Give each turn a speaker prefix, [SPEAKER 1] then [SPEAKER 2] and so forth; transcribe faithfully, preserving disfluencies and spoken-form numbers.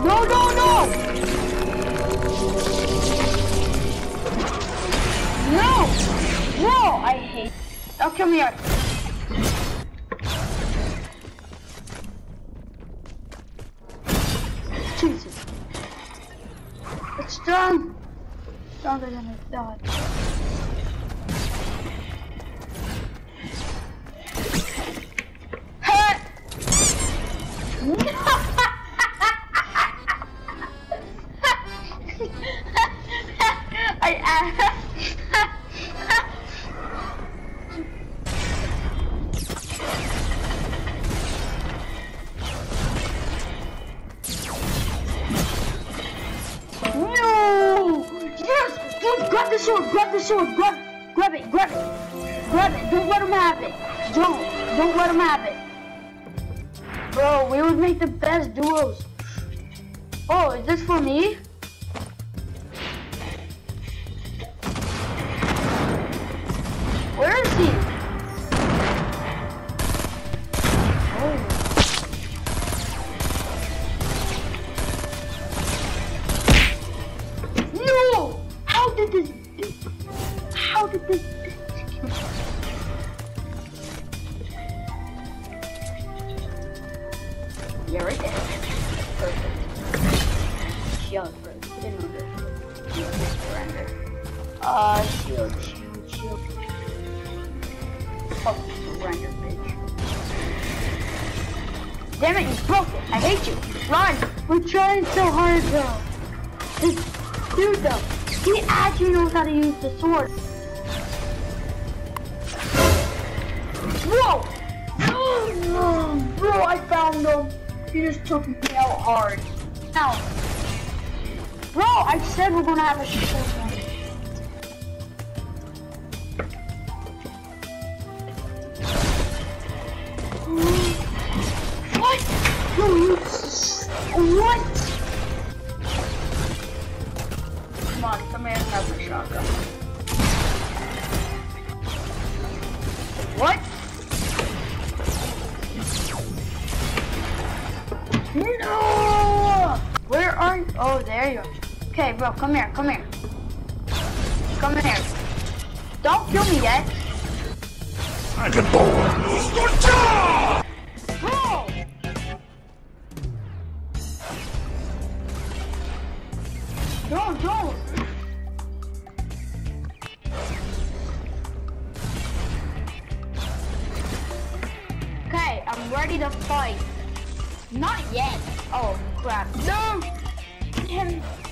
[SPEAKER 1] No, no, no! No! No! I hate. Oh, come here. Jesus. It's strong. Stronger than I thought. I No! Yes! Dude, grab the sword! Grab the sword! Grab, grab it! Grab it! Grab it! Don't let him have it! Don't! Don't let him have it! Bro, we would make the best duos. Oh, is this for me? Where is he? Oh. No! How did this? How did this? Yeah, right there. Perfect. Shield first. Didn't under. Surrender. Uh, shield, shield, shield. Oh, surrender, bitch. Damn it, you broke it. I hate you. Run! We're trying so hard, though. This dude, though, he actually knows how to use the sword. Whoa! Oh, bro, I found him. He just took me out hard. Ow. Bro, I said we're gonna have a showdown. What? No, you... What? Come on, come here and have my shotgun. What? No! Where are you? Oh, there you are. Okay, bro, come here, come here. Come here. Don't kill me yet. Bro! Don't, don't. Okay, I'm ready to fight. Not yet. Oh crap. No! Him.